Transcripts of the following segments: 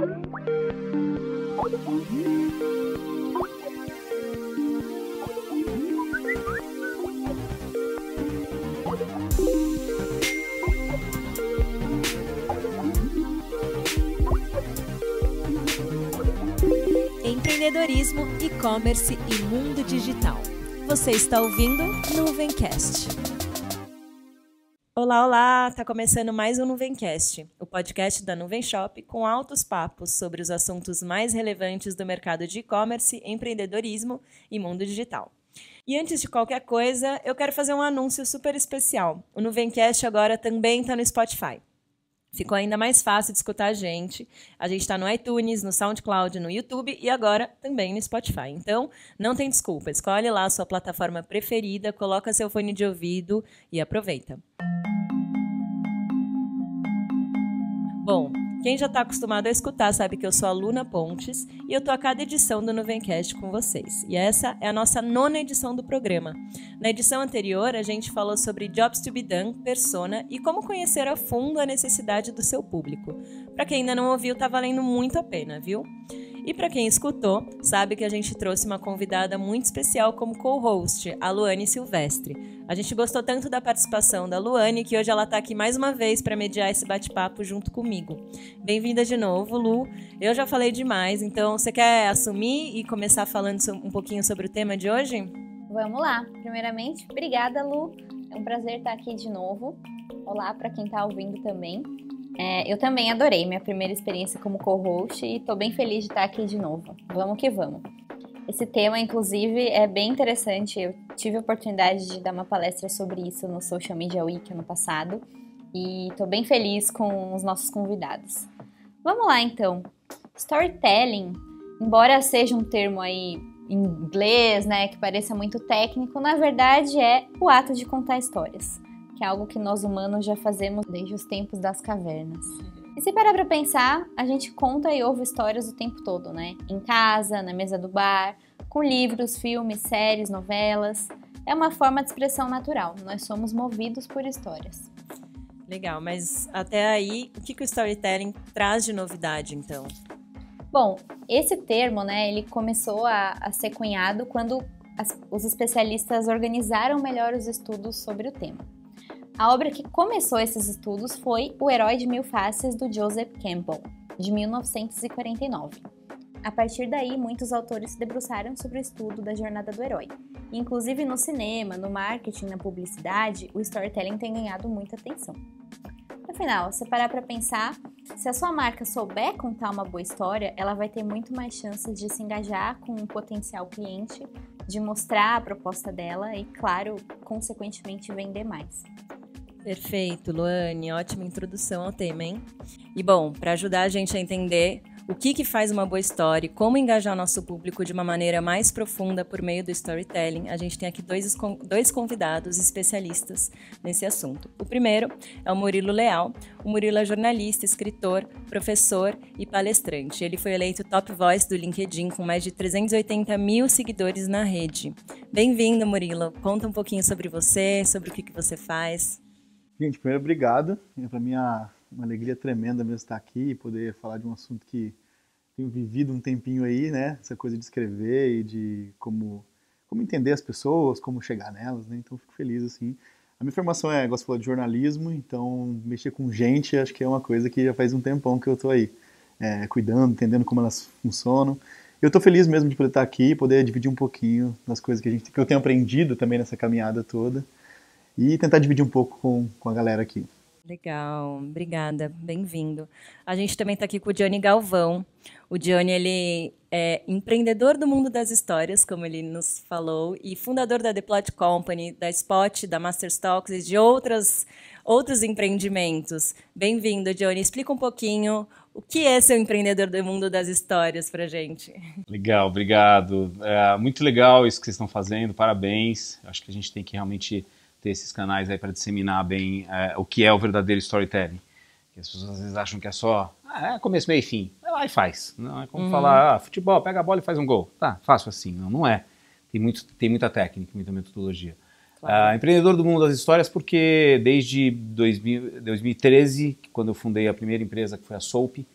Empreendedorismo, e-commerce e mundo digital. Você está ouvindo Nuvencast. Olá, olá! Tá começando mais um Nuvencast, o podcast da Nuvem Shop com altos papos sobre os assuntos mais relevantes do mercado de e-commerce, empreendedorismo e mundo digital. E antes de qualquer coisa, eu quero fazer um anúncio super especial. O Nuvencast agora também está no Spotify. Ficou ainda mais fácil de escutar a gente. A gente está no iTunes, no SoundCloud, no YouTube e agora também no Spotify. Então, não tem desculpa. Escolhe lá a sua plataforma preferida, coloca seu fone de ouvido e aproveita. Bom, quem já está acostumado a escutar sabe que eu sou a Luna Pontes e eu estou a cada edição do Nuvencast com vocês. E essa é a nossa 9ª edição do programa. Na edição anterior, a gente falou sobre Jobs to be Done, persona e como conhecer a fundo a necessidade do seu público. Para quem ainda não ouviu, tá valendo muito a pena, viu? E para quem escutou, sabe que a gente trouxe uma convidada muito especial como co-host, a Luane Silvestre. A gente gostou tanto da participação da Luane que hoje ela está aqui mais uma vez para mediar esse bate-papo junto comigo. Bem-vinda de novo, Lu. Eu já falei demais, então você quer assumir e começar falando um pouquinho sobre o tema de hoje? Vamos lá. Primeiramente, obrigada, Lu. É um prazer estar aqui de novo. Olá para quem está ouvindo também. Eu também adorei minha primeira experiência como co-host e estou bem feliz de estar aqui de novo. Vamos que vamos. Esse tema, inclusive, é bem interessante. Eu tive a oportunidade de dar uma palestra sobre isso no Social Media Week ano passado e estou bem feliz com os nossos convidados. Vamos lá, então. Storytelling, embora seja um termo aí em inglês, né, que pareça muito técnico, na verdade é o ato de contar histórias, que é algo que nós humanos já fazemos desde os tempos das cavernas. E se parar pra pensar, a gente conta e ouve histórias o tempo todo, né? Em casa, na mesa do bar, com livros, filmes, séries, novelas. É uma forma de expressão natural, nós somos movidos por histórias. Legal, mas até aí, o que o storytelling traz de novidade, então? Bom, esse termo, né, ele começou a ser cunhado quando os especialistas organizaram melhor os estudos sobre o tema. A obra que começou esses estudos foi O Herói de Mil Faces, do Joseph Campbell, de 1949. A partir daí, muitos autores se debruçaram sobre o estudo da jornada do herói. Inclusive no cinema, no marketing, na publicidade, o storytelling tem ganhado muita atenção. Afinal, se parar para pensar, se a sua marca souber contar uma boa história, ela vai ter muito mais chances de se engajar com um potencial cliente, de mostrar a proposta dela e, claro, consequentemente vender mais. Perfeito, Luane. Ótima introdução ao tema, hein? E bom, para ajudar a gente a entender o que faz uma boa história e como engajar o nosso público de uma maneira mais profunda por meio do storytelling, a gente tem aqui dois convidados especialistas nesse assunto. O primeiro é o Murilo Leal. O Murilo é jornalista, escritor, professor e palestrante. Ele foi eleito Top Voice do LinkedIn com mais de 380 mil seguidores na rede. Bem-vindo, Murilo. Conta um pouquinho sobre você, sobre o que você faz. Gente, primeiro, obrigado. Para mim é uma alegria tremenda mesmo estar aqui e poder falar de um assunto que tenho vivido um tempinho aí, né? Essa coisa de escrever e de como entender as pessoas, como chegar nelas, né? Então, fico feliz, assim. A minha formação gosto de falar de jornalismo, então mexer com gente acho que é uma coisa que já faz um tempão que eu estou aí cuidando, entendendo como elas funcionam. Eu estou feliz mesmo de poder estar aqui e poder dividir um pouquinho das coisas que eu tenho aprendido também nessa caminhada toda. E tentar dividir um pouco com a galera aqui. Legal, obrigada, bem-vindo. A gente também está aqui com o Johnny Galvão. O Johnny, ele é empreendedor do mundo das histórias, como ele nos falou, e fundador da The Plot Company, da Spot, da Masterstocks e de outros empreendimentos. Bem-vindo, Johnny. Explica um pouquinho o que é ser um empreendedor do mundo das histórias para a gente. Legal, obrigado. Muito legal isso que vocês estão fazendo, parabéns. Acho que a gente tem que realmente ter esses canais aí para disseminar bem o que é o verdadeiro storytelling. Que as pessoas às vezes acham que é só começo, meio e fim. Vai lá e faz. Não é como falar, futebol, pega a bola e faz um gol. Tá, fácil assim. Não é. Tem muita técnica, muita metodologia. Claro. Empreendedor do mundo das histórias porque desde 2013, quando eu fundei a primeira empresa, que foi a Soap,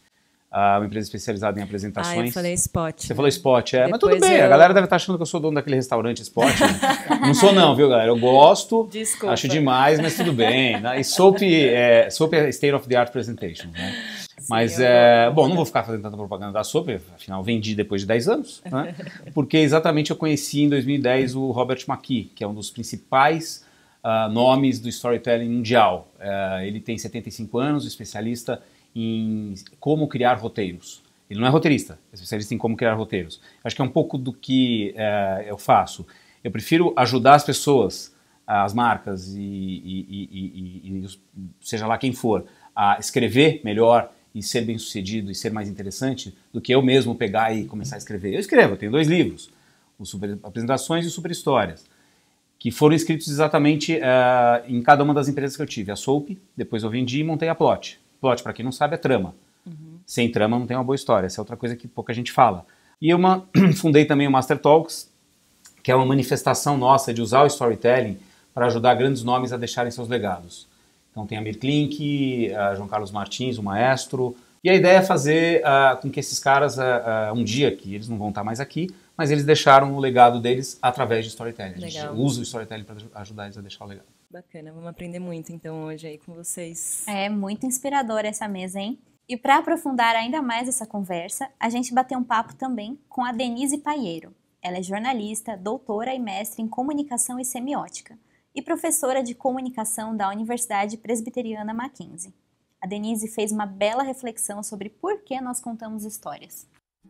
uma empresa especializada em Ah, apresentações. eu falei Spot. Você falou Spot, mas Depois tudo bem, a galera deve estar achando que eu sou dono daquele restaurante Spot. Não sou não, viu, galera? Eu gosto, Desculpa. acho demais, mas tudo bem. Né? E Soap é State of the Art Presentation, né? Mas, bom, não vou ficar fazendo tanta propaganda da Soap, afinal vendi depois de 10 anos, né? Porque exatamente eu conheci em 2010 o Robert McKee, que é um dos principais nomes do storytelling mundial. Ele tem 75 anos, especialista em como criar roteiros. Ele não é roteirista, é especialista em como criar roteiros. Acho que é um pouco do que eu faço. Eu prefiro ajudar as pessoas, as marcas e seja lá quem for, a escrever melhor e ser bem sucedido e ser mais interessante do que eu mesmo pegar e começar a escrever. Eu escrevo, eu tenho 2 livros, o Super Apresentações e o Super Histórias, que foram escritos exatamente em cada uma das empresas que eu tive. A Soap, depois eu vendi e montei a Plot. Plot, para quem não sabe, é trama. Sem trama não tem uma boa história, essa é outra coisa que pouca gente fala. E eu fundei também o Master Talks, que é uma manifestação nossa de usar o storytelling para ajudar grandes nomes a deixarem seus legados. Então tem a Mir Klink, João Carlos Martins, o maestro, e a ideia é fazer com que esses caras, um dia, que eles não vão estar mais aqui, mas eles deixaram o legado deles através de storytelling. A gente usa o storytelling para ajudar eles a deixar o legado. Bacana, vamos aprender muito então hoje aí com vocês. É muito inspiradora essa mesa, hein? E para aprofundar ainda mais essa conversa, a gente bateu um papo também com a Denise Paieiro. Ela é jornalista, doutora e mestre em comunicação e semiótica e professora de comunicação da Universidade Presbiteriana Mackenzie. A Denise fez uma bela reflexão sobre por que nós contamos histórias.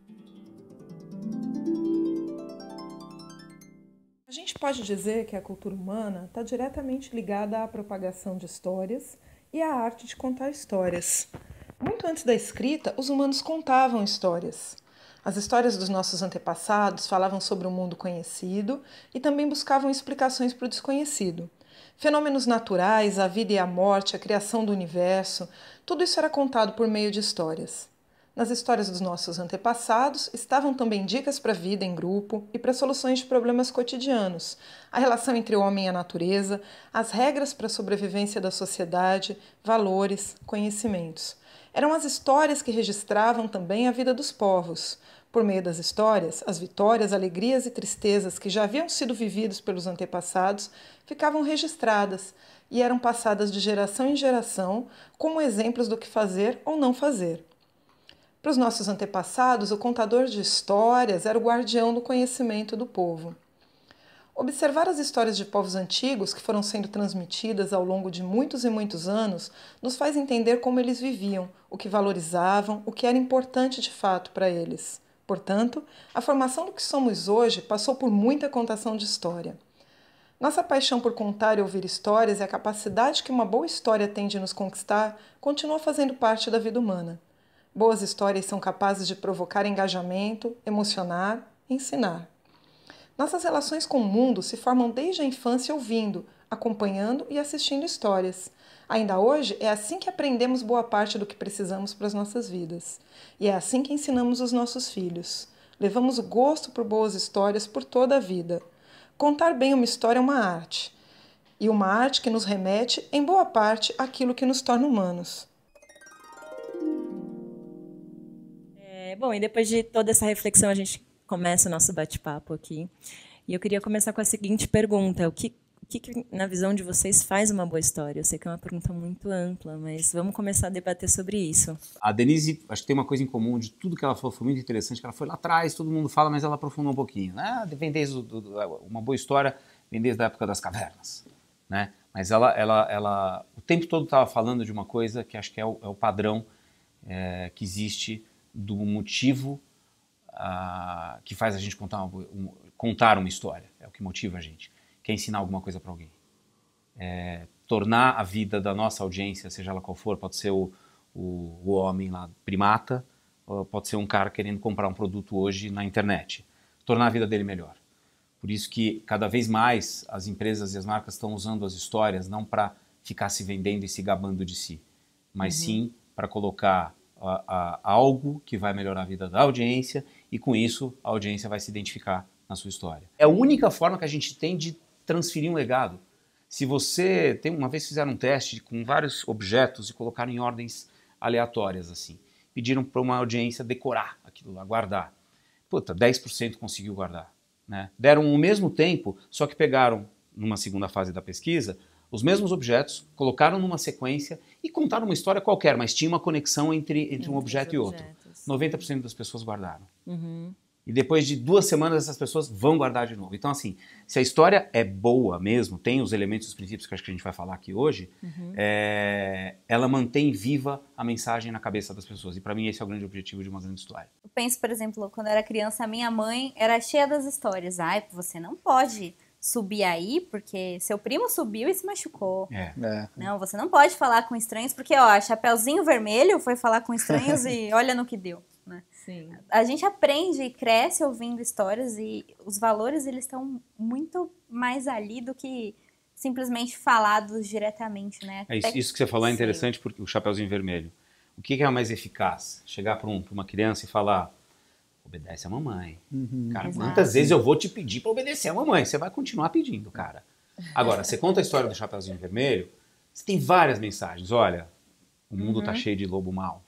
A gente pode dizer que a cultura humana está diretamente ligada à propagação de histórias e à arte de contar histórias. Muito antes da escrita, os humanos contavam histórias. As histórias dos nossos antepassados falavam sobre o mundo conhecido e também buscavam explicações para o desconhecido. Fenômenos naturais, a vida e a morte, a criação do universo, tudo isso era contado por meio de histórias. Nas histórias dos nossos antepassados estavam também dicas para a vida em grupo e para soluções de problemas cotidianos, a relação entre o homem e a natureza, as regras para a sobrevivência da sociedade, valores, conhecimentos. Eram as histórias que registravam também a vida dos povos. Por meio das histórias, as vitórias, alegrias e tristezas que já haviam sido vividos pelos antepassados ficavam registradas e eram passadas de geração em geração como exemplos do que fazer ou não fazer. Para os nossos antepassados, o contador de histórias era o guardião do conhecimento do povo. Observar as histórias de povos antigos que foram sendo transmitidas ao longo de muitos e muitos anos nos faz entender como eles viviam, o que valorizavam, o que era importante de fato para eles. Portanto, a formação do que somos hoje passou por muita contação de história. Nossa paixão por contar e ouvir histórias e a capacidade que uma boa história tem de nos conquistar continua fazendo parte da vida humana. Boas histórias são capazes de provocar engajamento, emocionar, ensinar. Nossas relações com o mundo se formam desde a infância ouvindo, acompanhando e assistindo histórias. Ainda hoje, é assim que aprendemos boa parte do que precisamos para as nossas vidas. E é assim que ensinamos os nossos filhos. Levamos o gosto por boas histórias por toda a vida. Contar bem uma história é uma arte. E uma arte que nos remete, em boa parte, àquilo que nos torna humanos. Bom, e depois de toda essa reflexão, a gente começa o nosso bate-papo aqui. E eu queria começar com a seguinte pergunta. O que, na visão de vocês, faz uma boa história? Eu sei que é uma pergunta muito ampla, mas vamos começar a debater sobre isso. A Denise, acho que tem uma coisa em comum de tudo que ela falou, foi muito interessante, que ela foi lá atrás, todo mundo fala, mas ela aprofundou um pouquinho. Vem desde uma boa história, vem desde a época das cavernas, né? Mas ela o tempo todo estava falando de uma coisa que acho que é o padrão que existe do motivo que faz a gente contar uma história, é o que motiva a gente, que é ensinar alguma coisa para alguém. Tornar a vida da nossa audiência, seja ela qual for, pode ser o homem lá, primata, ou pode ser um cara querendo comprar um produto hoje na internet, tornar a vida dele melhor. Por isso que cada vez mais as empresas e as marcas estão usando as histórias não para ficar se vendendo e se gabando de si, mas sim para colocar algo que vai melhorar a vida da audiência e com isso a audiência vai se identificar na sua história. É a única forma que a gente tem de transferir um legado. Se você uma vez fizeram um teste com vários objetos e colocaram em ordens aleatórias assim, pediram para uma audiência decorar aquilo lá, guardar. Puta, 10% conseguiu guardar. Né? Deram o mesmo tempo, só que pegaram, numa segunda fase da pesquisa, os mesmos objetos, colocaram numa sequência e contaram uma história qualquer, mas tinha uma conexão entre um objeto e outro. 90% das pessoas guardaram. E depois de 2 semanas, essas pessoas vão guardar de novo. Então, assim, se a história é boa mesmo, tem os elementos e os princípios que acho que a gente vai falar aqui hoje, ela mantém viva a mensagem na cabeça das pessoas. E para mim esse é o grande objetivo de uma grande história. Eu penso, por exemplo, quando eu era criança, a minha mãe era cheia das histórias. Ai, você não pode subir aí, porque seu primo subiu e se machucou. Não, você não pode falar com estranhos, porque, ó, Chapeuzinho Vermelho foi falar com estranhos e olha no que deu. Né? Sim. A gente aprende e cresce ouvindo histórias e os valores, eles estão muito mais ali do que simplesmente falados diretamente, né? Isso que você falou é interessante, porque o Chapeuzinho Vermelho. O que é mais eficaz? Chegar para uma criança e falar, obedece a mamãe. Cara, quantas vezes eu vou te pedir para obedecer a mamãe? Você vai continuar pedindo, cara. Agora, você conta a história do Chapeuzinho Vermelho, você tem várias mensagens. Olha, o mundo tá cheio de lobo mau.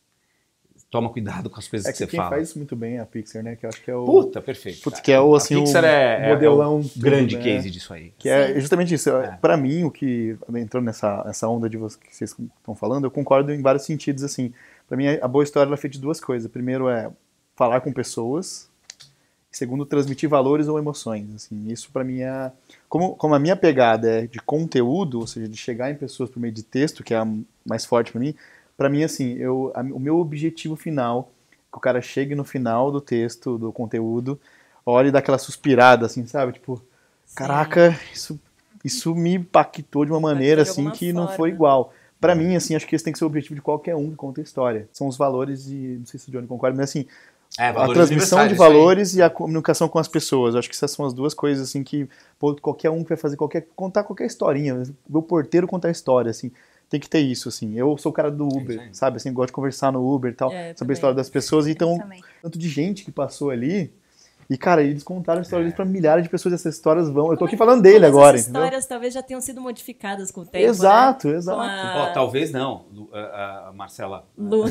Toma cuidado com as coisas que você fala. Quem faz isso muito bem é a Pixar, né? Que eu acho que é o... Puta, perfeito. Putz, que é o, assim, a Pixar é modelão o grande case disso aí. Que é justamente isso. Pra mim, o que entrou nessa onda de vocês que vocês estão falando, eu concordo em vários sentidos, assim. Pra mim, a boa história ela é feita de 2 coisas. Primeiro é falar com pessoas. Segundo, transmitir valores ou emoções. Assim. Isso pra mim é... Como a minha pegada é de conteúdo, ou seja, de chegar em pessoas por meio de texto, que é a mais forte pra mim, assim, o meu objetivo final, que o cara chegue no final do texto, do conteúdo, olhe e dá aquela suspirada, assim, sabe? Tipo, caraca, isso me impactou de uma maneira, assim, que não foi igual. Pra mim, assim, acho que esse tem que ser o objetivo de qualquer um que conta a história. São os valores e, não sei se o Johnny concorda, mas assim, a transmissão de valores e a comunicação com as pessoas. Acho que essas são as 2 coisas, assim, que qualquer um que vai fazer contar qualquer historinha, o porteiro contar a história, assim. Tem que ter isso, assim. Eu sou o cara do Uber, sabe? Assim, gosto de conversar no Uber e tal, saber a história das pessoas. Então, tanto de gente que passou ali. E, cara, eles contaram histórias para milhares de pessoas. Essas histórias vão... Eu tô aqui falando dele agora, essas entendeu? Histórias talvez já tenham sido modificadas com o tempo, exato. Talvez não, Marcela. Luna.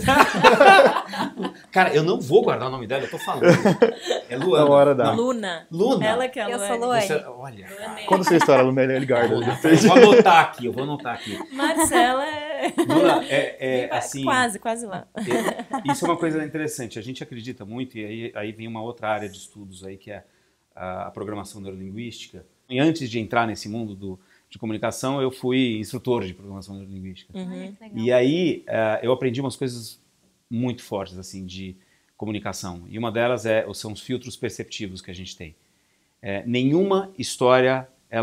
Cara, eu não vou guardar o nome dela, eu tô falando. É Luana. Na hora da... Luna. Ela que é a Eu sou Luane. Olha, Conta essa história, Luna, ele guarda. Eu vou anotar aqui. Marcela é... Luna, assim... Quase lá. Isso é uma coisa interessante. A gente acredita muito, e aí vem uma outra área de estudos aí, que é a programação neurolinguística. E antes de entrar nesse mundo de comunicação, eu fui instrutor de programação neurolinguística. E aí eu aprendi umas coisas muito fortes assim de comunicação. E uma delas são os filtros perceptivos que a gente tem. Nenhuma história,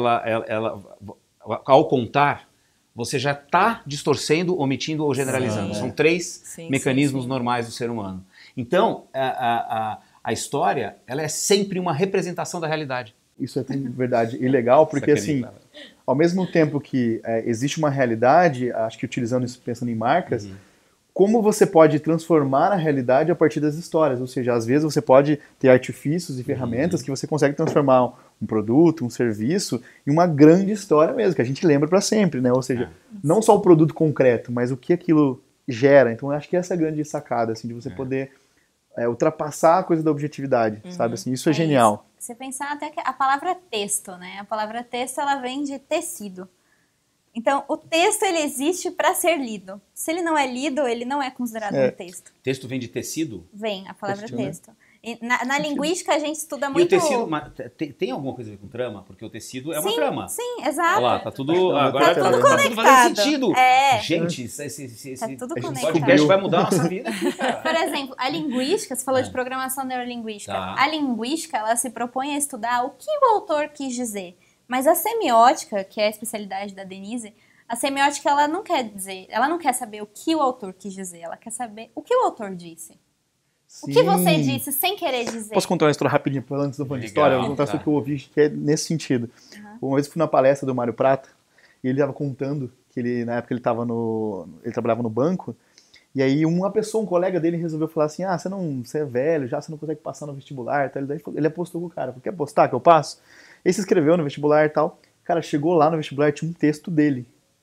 ao contar, você já está distorcendo, omitindo ou generalizando. São 3 mecanismos normais do ser humano. Então, a história, ela é sempre uma representação da realidade. Isso é verdade e legal, porque assim, ao mesmo tempo que existe uma realidade, acho que utilizando isso, pensando em marcas, como você pode transformar a realidade a partir das histórias, ou seja, às vezes você pode ter artifícios e ferramentas que você consegue transformar um produto, um serviço, em uma grande história mesmo, que a gente lembra para sempre, né? Ou seja, não só o produto concreto, mas o que aquilo gera. Então, eu acho que essa é a grande sacada, assim, de você poder ultrapassar a coisa da objetividade, sabe? Assim, isso é genial. Isso. Você pensar até que a palavra texto, né? A palavra texto, ela vem de tecido. Então, o texto, ele existe para ser lido. Se ele não é lido, ele não é considerado um texto. Texto vem de tecido? Vem, a palavra texto. Né? E na linguística, a gente estuda muito... E o tecido, tem alguma coisa a ver com trama? Porque o tecido é uma trama. Sim, exato. Olha lá, tá tudo... Agora tá tudo tá conectado. tudo fazendo sentido. Tá Gente, tudo esse conectado. podcast vai mudar a nossa vida. Por exemplo, a linguística, você falou de programação neurolinguística. A linguística, ela se propõe a estudar o que o autor quis dizer. Mas a semiótica, que é a especialidade da Denise, a semiótica, ela não quer saber o que o autor quis dizer, ela quer saber o que o autor disse. Sim. O que você disse sem querer dizer? Posso contar uma história rapidinho, antes do de história? Eu vou contar isso que eu ouvi, que é nesse sentido. Uma vez eu fui na palestra do Mário Prata, e ele estava contando que na época ele trabalhava no banco, e aí um colega dele resolveu falar assim, você é velho, você não consegue passar no vestibular, tal. Ele apostou com o cara, quer apostar que eu passo? Ele se inscreveu no vestibular e tal, o cara chegou lá no vestibular, tinha um texto dele.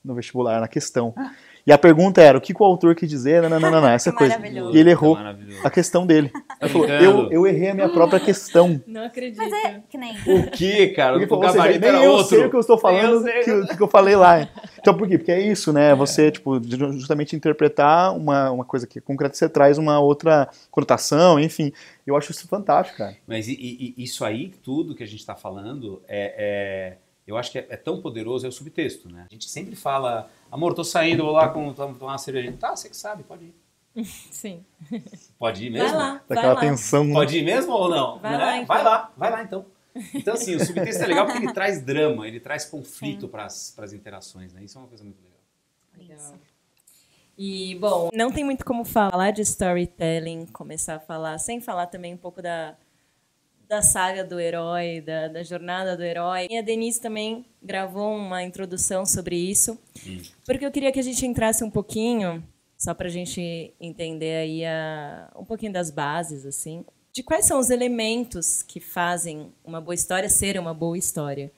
no vestibular, na questão. E a pergunta era, o que o autor quis dizer, essa coisa. Maravilhoso. E ele errou Maravilhoso. a questão dele. Ele falou, brincando? eu errei a minha própria questão. Não acredito. Mas é que nem... O que, cara? Porque, O ou seja, gabarito nem era eu outro. sei o que eu estou falando, Nem eu que eu falei lá. Então, por quê? Porque é isso, né? Você, tipo, justamente interpretar uma coisa que concreta, você traz uma outra conotação, enfim. Eu acho isso fantástico, cara. Mas isso aí, tudo que a gente está falando, eu acho que é tão poderoso, é o subtexto, né? A gente sempre fala, amor, tô saindo, vou lá tomar uma cerveja. Tá, você que sabe, pode ir. Sim. Pode ir Vai mesmo? lá, vai Daquela lá. tensão. Né? Pode ir mesmo ou não? Vai Né? lá, então. Vai lá então. Então, assim, o subtexto é legal porque ele traz drama, ele traz conflito para as interações, né? Isso é uma coisa muito legal. Legal. E, bom, não tem muito como falar de storytelling, começar a falar, sem falar também um pouco da saga do herói, da jornada do herói. E a Denise também gravou uma introdução sobre isso, porque eu queria que a gente entrasse um pouquinho, só para a gente entender aí um pouquinho das bases, assim, de quais são os elementos que fazem uma boa história ser uma boa história.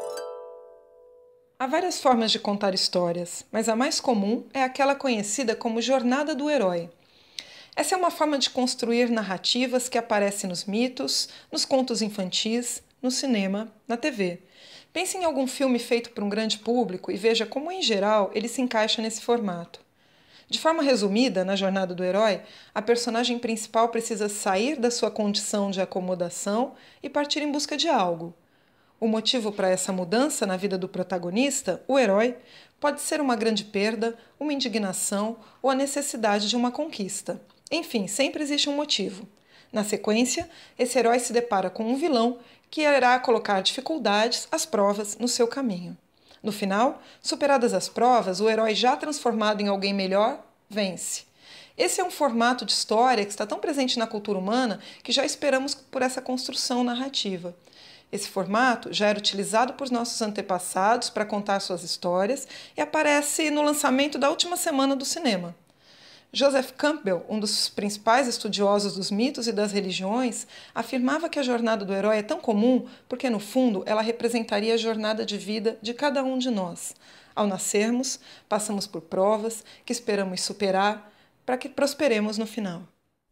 Há várias formas de contar histórias, mas a mais comum é aquela conhecida como jornada do herói. Essa é uma forma de construir narrativas que aparece nos mitos, nos contos infantis, no cinema, na TV. Pense em algum filme feito por um grande público e veja como, em geral, ele se encaixa nesse formato. De forma resumida, na jornada do herói, a personagem principal precisa sair da sua condição de acomodação e partir em busca de algo. O motivo para essa mudança na vida do protagonista, o herói, pode ser uma grande perda, uma indignação ou a necessidade de uma conquista. Enfim, sempre existe um motivo. Na sequência, esse herói se depara com um vilão que irá colocar dificuldades, as provas, no seu caminho. No final, superadas as provas, o herói já transformado em alguém melhor, vence. Esse é um formato de história que está tão presente na cultura humana que já esperamos por essa construção narrativa. Esse formato já era utilizado por nossos antepassados para contar suas histórias e aparece no lançamento da última semana do cinema. Joseph Campbell, um dos principais estudiosos dos mitos e das religiões, afirmava que a jornada do herói é tão comum porque, no fundo, ela representaria a jornada de vida de cada um de nós. Ao nascermos, passamos por provas que esperamos superar para que prosperemos no final.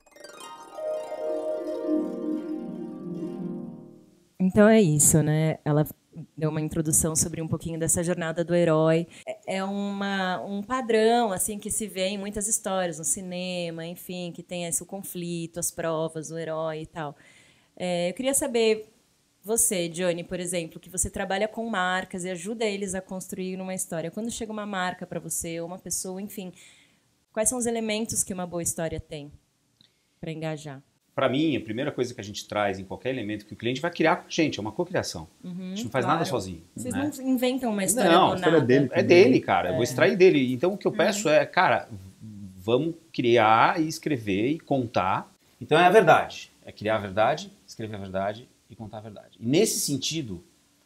Então é isso, né? Ela deu uma introdução sobre um pouquinho dessa jornada do herói. É um padrão assim que se vê em muitas histórias, no cinema, enfim, que tem esse conflito, as provas, o herói e tal. Eu queria saber, você, Johnny, por exemplo, que você trabalha com marcas e ajuda eles a construir uma história. Quando chega uma marca para você, ou uma pessoa, enfim, quais são os elementos que uma boa história tem para engajar? Para mim, a primeira coisa que a gente traz em qualquer elemento que o cliente vai criar com a gente, é uma cocriação. A gente não faz nada sozinho. Vocês né? não inventam uma história Não, do a história nada. dele. É dele, cara. Eu vou extrair dele. Então, o que eu peço é, cara, vamos criar e escrever e contar. Então, é a verdade. É criar a verdade, escrever a verdade e contar a verdade. E, nesse sentido,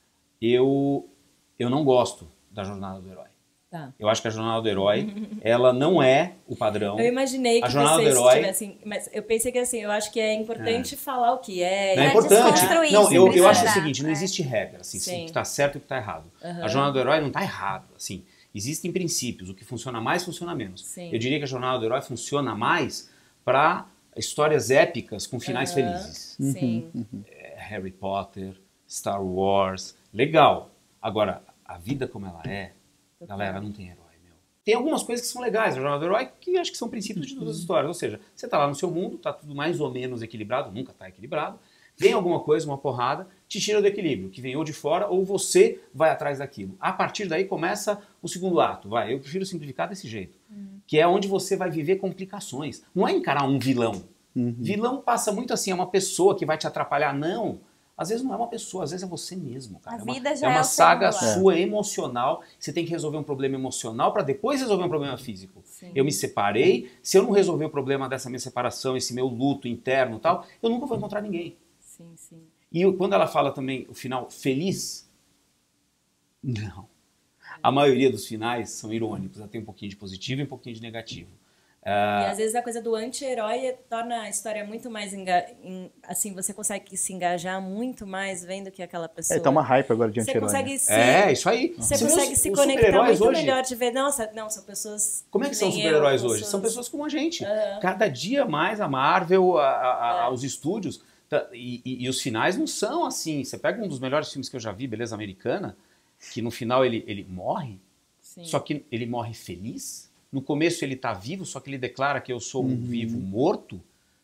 eu não gosto da jornada do herói. Tá. Eu acho que a jornada do herói, ela não é o padrão. Eu imaginei que A jornada vocês do herói- tivessem... Mas eu pensei que assim, eu acho que é importante falar o que é. Não é É importante. desconstruir, Não, eu simplificar. acho o seguinte, não existe regra, assim, Sim. o que está certo e o que está errado. A jornada do herói não está errado, assim. Existem princípios, o que funciona mais, funciona menos. Sim. Eu diria que a jornada do herói funciona mais para histórias épicas com finais felizes. Sim. Harry Potter, Star Wars, legal. Agora, a vida como ela é, galera, não tem herói, meu. Tem algumas coisas que são legais na jornada do herói que acho que são princípios de todas as histórias. Ou seja, você tá lá no seu mundo, tá tudo mais ou menos equilibrado, nunca tá equilibrado. Vem alguma coisa, uma porrada, te tira do equilíbrio, que vem ou de fora ou você vai atrás daquilo. A partir daí começa o segundo ato. Eu prefiro simplificar desse jeito. Que é onde você vai viver complicações. Não é encarar um vilão. Vilão passa muito assim, é uma pessoa que vai te atrapalhar. Não. Às vezes não é uma pessoa, às vezes é você mesmo, cara. A vida já é é uma o saga segundo ato. sua emocional. Você tem que resolver um problema emocional para depois resolver um problema físico. Sim. Eu me separei, se eu não resolver o problema dessa minha separação, esse meu luto interno e tal, eu nunca vou encontrar ninguém. Sim, sim. E quando ela fala também o final feliz, não. A maioria dos finais são irônicos, tem um pouquinho de positivo e um pouquinho de negativo. E às vezes a coisa do anti-herói torna a história muito mais... assim, você consegue se engajar muito mais vendo que aquela pessoa... Tá uma hype agora de Você anti-herói. consegue se... isso aí. Você Você vê consegue se os conectar super-heróis muito hoje. melhor de ver... Nossa, não, são pessoas... Como é que são os nem eu, super-heróis hoje? pessoas- São pessoas como a gente. Aham. Cada dia mais a Marvel, os estúdios, e os finais não são assim. Você pega um dos melhores filmes que eu já vi, Beleza Americana, que no final ele morre, Sim. só que ele morre feliz. No começo ele tá vivo, só que ele declara que eu sou um vivo morto.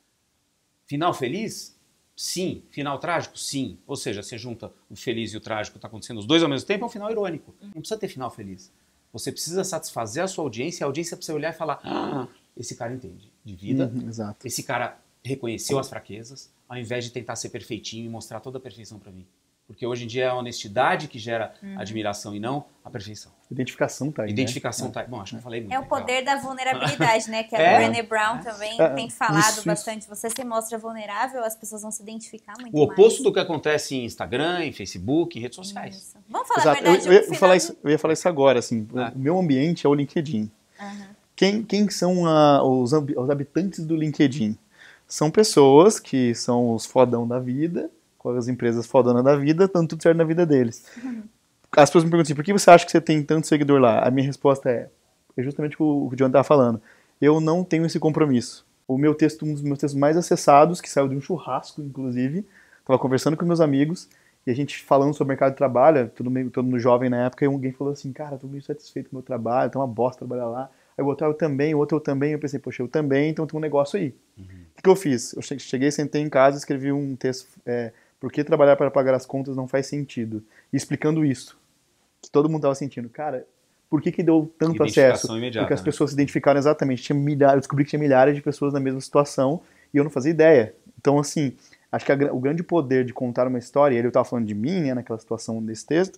Final feliz? Sim. Final trágico? Sim. Ou seja, você junta o feliz e o trágico, tá acontecendo os dois ao mesmo tempo, é um final irônico. Não precisa ter final feliz. Você precisa satisfazer a sua audiência, e a audiência precisa olhar e falar, esse cara entende de vida, Exato. esse cara reconheceu as fraquezas, ao invés de tentar ser perfeitinho e mostrar toda a perfeição pra mim. Porque hoje em dia é a honestidade que gera admiração e não a perfeição. Identificação tá aí, Identificação tá... Bom, acho que eu falei muito. É o poder da vulnerabilidade, né? Que a É. Brené Brown também tem falado isso. bastante. Você se mostra vulnerável, as pessoas vão se identificar muito O oposto mais. do que acontece em Instagram, em Facebook, em redes sociais. Isso. Vamos falar Exato. a verdade. Eu ia no final falar de- isso, eu ia falar isso agora, assim. O meu ambiente é o LinkedIn. Quem são os habitantes do LinkedIn? São pessoas que são os fodão da vida, com as empresas fodonas da vida, dando tudo certo na vida deles. As pessoas me perguntam assim, por que você acha que você tem tanto seguidor lá? A minha resposta é justamente o que o John estava falando. Eu não tenho esse compromisso. O meu texto, um dos meus textos mais acessados, que saiu de um churrasco, inclusive, estava conversando com meus amigos, e a gente falando sobre o mercado de trabalho, todo mundo jovem na época, e alguém falou assim, cara, tô meio satisfeito com o meu trabalho, tá uma bosta trabalhar lá. Aí o outro, eu também, o outro eu também. Eu pensei, poxa, eu também, então tem um negócio aí. O que eu fiz? Eu cheguei, sentei em casa, escrevi um texto, por que trabalhar para pagar as contas não faz sentido? E explicando isso. Que todo mundo estava sentindo. Cara, por que deu tanto Identificação acesso? imediata, Porque as né? pessoas se identificaram exatamente. Eu descobri que tinha milhares de pessoas na mesma situação e eu não fazia ideia. Então, assim, acho que o grande poder de contar uma história, e ele estava falando de mim, né, naquela situação desse texto,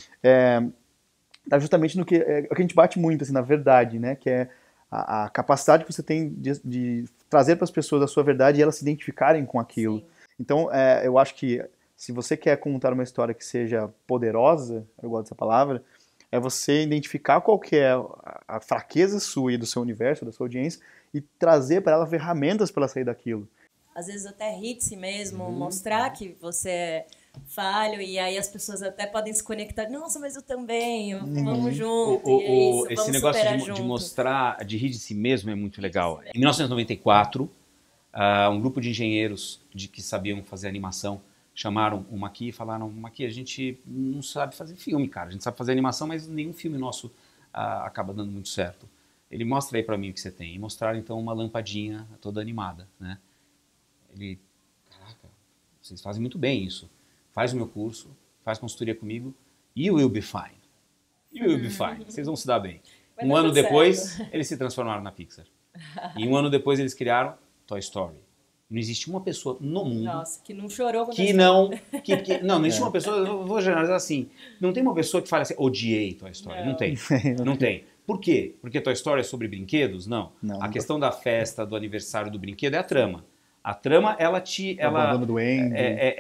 tá justamente no que, é o que a gente bate muito, assim, na verdade, né, que é a capacidade que você tem de trazer para as pessoas a sua verdade e elas se identificarem com aquilo. Sim. Então, eu acho que se você quer contar uma história que seja poderosa, eu gosto dessa palavra, é você identificar qual que é a fraqueza sua e do seu universo, da sua audiência, e trazer para ela ferramentas para ela sair daquilo. Às vezes até rir de si mesmo, mostrar que você é falho, e aí as pessoas até podem se conectar. Nossa, mas eu também, vamos junto, e é isso, Esse vamos negócio superar de junto. mostrar, de rir de si mesmo é muito legal. Em 1994, um grupo de engenheiros que sabiam fazer animação chamaram o Maqui e falaram, Maqui, a gente não sabe fazer filme, cara. A gente sabe fazer animação, mas nenhum filme nosso acaba dando muito certo. Ele mostra aí pra mim o que você tem. E mostraram então uma lampadinha toda animada, né? Ele, caraca, vocês fazem muito bem isso. Faz o meu curso, faz consultoria comigo, you will be fine. You will be fine. Vocês vão se dar bem. Vai Um dar ano tudo depois, certo. eles se transformaram na Pixar. E um ano depois eles criaram Toy Story. Não existe uma pessoa no mundo Nossa, que não chorou quando que não... não existe uma pessoa, eu vou generalizar assim, não tem uma pessoa que fale assim, odiei Toy Story. Não tem. Não tem. Por quê? Porque Toy Story é sobre brinquedos? Não. Não. A questão da festa, do aniversário do brinquedo é a trama. A trama, ela O abandono do Andy.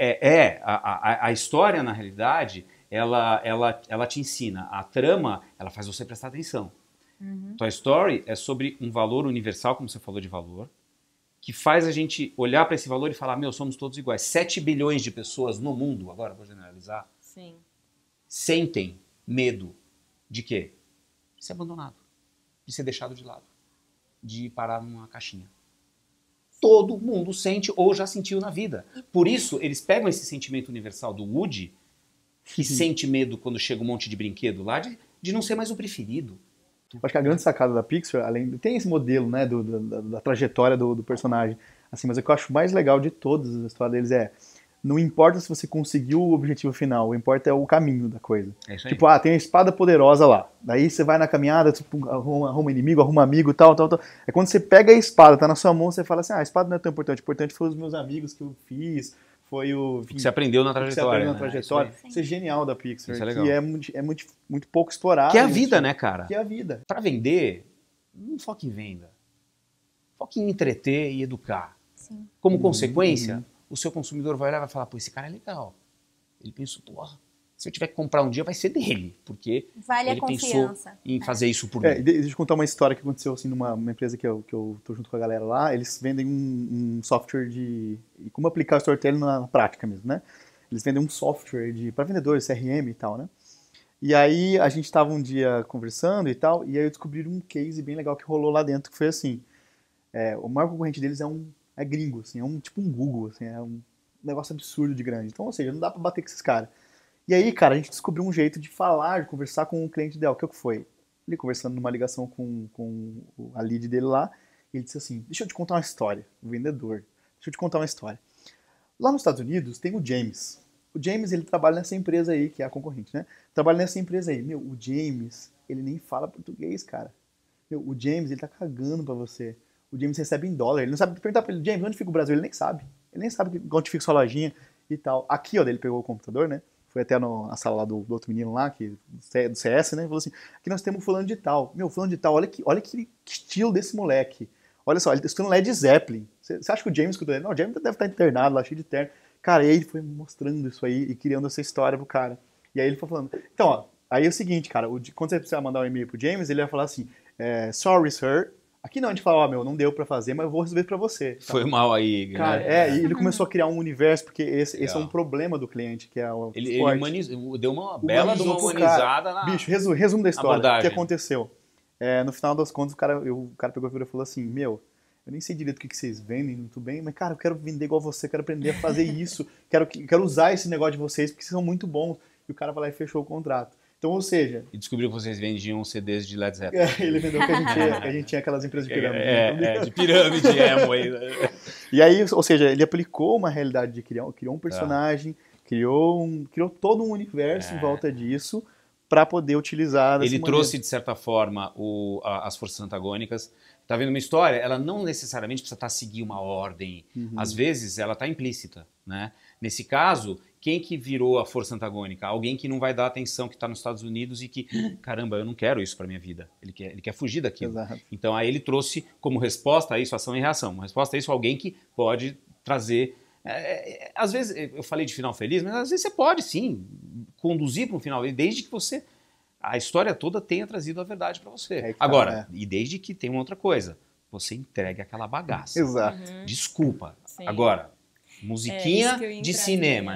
a história, na realidade, ela te ensina. A trama, ela faz você prestar atenção. Toy Story é sobre um valor universal, como você falou de valor, que faz a gente olhar para esse valor e falar, meu, somos todos iguais. 7 bilhões de pessoas no mundo, agora vou generalizar, Sim. sentem medo de quê? De ser abandonado, de ser deixado de lado, de parar numa caixinha. Todo mundo sente ou já sentiu na vida. Por isso, eles pegam esse sentimento universal do Woody, que sente medo quando chega um monte de brinquedo lá, de não ser mais o preferido. Acho que a grande sacada da Pixar, tem esse modelo, né, da trajetória do personagem, assim, mas o que eu acho mais legal de todas as histórias deles não importa se você conseguiu o objetivo final, o importa é o caminho da coisa. É isso aí. Tipo, tem a espada poderosa lá, daí você vai na caminhada, tipo, arruma inimigo, arruma amigo, tal. É quando você pega a espada, tá na sua mão, você fala assim, a espada não é tão importante, o importante foi os meus amigos que eu fiz, foi o... Que você aprendeu na que você trajetória. aprendeu na né? trajetória. Isso aí. Isso é genial da Pixar, Isso é legal. que é muito pouco explorado. Que é a isso. vida, né, cara? Que é a vida. Para vender, não foque em venda. Foque em entreter e educar. Sim. Como consequência, o seu consumidor vai olhar e vai falar, pô, esse cara é legal. Ele pensou, porra, se eu tiver que comprar um dia, vai ser dele, porque Vale ele a confiança. pensou em fazer isso por É, mim. deixa eu contar uma história que aconteceu assim numa empresa que eu tô junto com a galera lá. Eles vendem um software de como aplicar o storytelling na prática mesmo, né? Eles vendem um software para vendedores, CRM e tal, né? E aí a gente estava um dia conversando e tal, e aí eu descobri um case bem legal que rolou lá dentro, que foi assim, o maior concorrente deles é gringo, assim, tipo um Google, assim, é um negócio absurdo de grande. Então, ou seja, não dá pra bater com esses caras. E aí, cara, a gente descobriu um jeito de falar, de conversar com o cliente dela. O que foi? Ele conversando numa ligação com a lead dele lá, e ele disse assim, deixa eu te contar uma história, o vendedor, deixa eu te contar uma história. Lá nos Estados Unidos tem o James. O James, ele trabalha nessa empresa aí, que é a concorrente, né? Trabalha nessa empresa aí. Meu, o James, ele nem fala português, cara. Meu, o James, ele tá cagando pra você. O James recebe em dólar. Ele não sabe perguntar pra ele, James, onde fica o Brasil? Ele nem sabe. Ele nem sabe onde fica sua lojinha e tal. Aqui, ó, ele pegou o computador, né? Foi até na sala lá do outro menino lá, do CS, né? Falou assim, aqui nós temos fulano de tal. Meu, fulano de tal, olha que estilo desse moleque. Olha só, ele tá escutando Led Zeppelin. Você acha que o James escutou ele? Não, o James deve estar internado lá, cheio de terno. Cara, e aí ele foi mostrando isso aí e criando essa história pro cara. E aí ele foi falando, então, ó, aí é o seguinte, cara, quando você precisar mandar um e-mail pro James, ele vai falar assim, sorry, sir. Aqui não, a gente fala, ó, meu, não deu pra fazer, mas eu vou resolver pra você. Tá? Foi mal aí. Cara, e ele começou a criar um universo, porque esse é um problema do cliente, que é o ele deu uma bela de uma humanizada na... Bicho, resumo da história. abordagem. O que aconteceu? No final das contas, o cara pegou a figura e falou assim, meu, eu nem sei direito o que vocês vendem, muito bem, mas, cara, eu quero vender igual você, quero aprender a fazer isso, quero usar esse negócio de vocês, porque vocês são muito bons. E o cara vai lá e fechou o contrato. Então, ou seja... E descobriu que vocês vendiam CDs de Led Zeppelin. Ele vendeu que a gente tinha aquelas empresas de pirâmide. De pirâmide, Amway. E aí, ou seja, ele aplicou uma realidade de criou um personagem, criou todo um universo em volta disso para poder utilizar dessa Ele maneira. trouxe, de certa forma, as forças antagônicas. Tá vendo uma história? Ela não necessariamente precisa seguir uma ordem. Às vezes, ela está implícita, né? Nesse caso, quem que virou a força antagônica? Alguém que não vai dar atenção, que está nos Estados Unidos e que, caramba, eu não quero isso para minha vida. Ele quer fugir daquilo. Exato. Então, aí ele trouxe como resposta a isso, ação e reação. Uma resposta a isso, alguém que pode trazer... às vezes, eu falei de final feliz, mas às vezes você pode, sim, conduzir para um final feliz, desde que você... a história toda tenha trazido a verdade para você. Agora, e desde que tem uma outra coisa, você entregue aquela bagaça. Exato. Desculpa. Sim. Agora, musiquinha de cinema.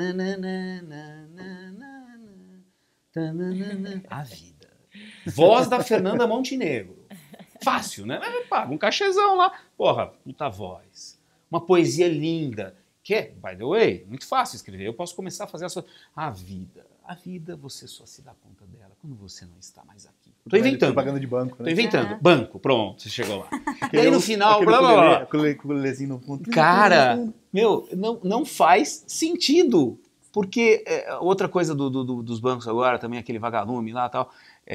A vida. Voz da Fernanda Montenegro. Fácil, né? Paga um cachezão lá. Porra, puta voz. Uma poesia linda. Que é, by the way, muito fácil escrever. Eu posso começar a fazer a vida. A vida, você só se dá conta dela quando você não está mais aqui. Tô inventando. Propaganda de banco, né? Tô inventando. Banco, pronto, você chegou lá. E aí no final, blá blá blá. Ukulelezinho no fundo. Cara, meu, não faz sentido. Porque outra coisa dos bancos agora, também aquele vagalume lá e tal,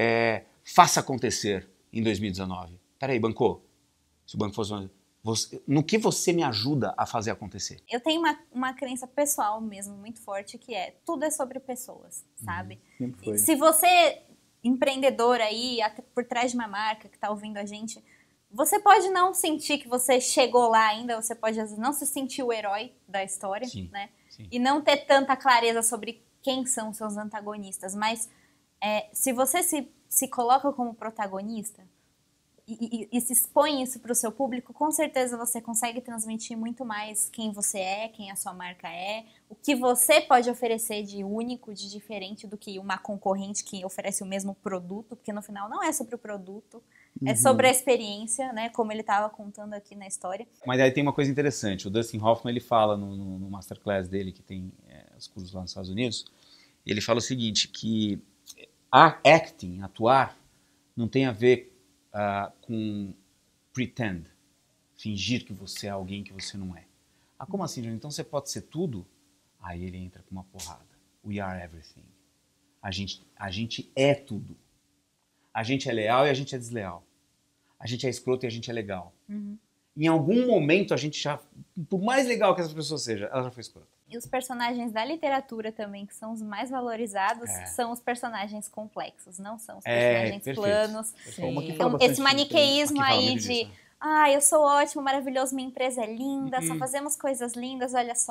faça acontecer em 2019. Peraí, banco, se o banco fosse... no que você me ajuda a fazer acontecer? Eu tenho uma crença pessoal mesmo, muito forte, que tudo é sobre pessoas, sabe? Sempre foi. Se você, empreendedor aí, por trás de uma marca que tá ouvindo a gente, você pode não sentir que você chegou lá ainda, você pode às vezes não se sentir o herói da história, Sim, né? sim. E não ter tanta clareza sobre quem são seus antagonistas, mas se você se coloca como protagonista, e se expõe isso para o seu público, com certeza você consegue transmitir muito mais quem você é, quem a sua marca é, o que você pode oferecer de único, de diferente do que uma concorrente que oferece o mesmo produto, porque no final não é sobre o produto, é sobre a experiência, né, como ele estava contando aqui na história. Mas aí tem uma coisa interessante, o Dustin Hoffman, ele fala no Masterclass dele, que tem os cursos lá nos Estados Unidos, ele fala o seguinte, que acting, atuar, não tem a ver com pretend, fingir que você é alguém que você não é. Como assim, Johnny? Então você pode ser tudo? Aí ele entra com uma porrada. We are everything. A gente é tudo. A gente é leal e a gente é desleal. A gente é escroto e a gente é legal. Em algum momento a gente já, por mais legal que essa pessoa seja, ela já foi escrota. E os personagens da literatura também, que são os mais valorizados, são os personagens complexos, não são os personagens planos. Então, esse maniqueísmo aí de, eu sou ótimo, maravilhoso, minha empresa é linda, só fazemos coisas lindas, olha só.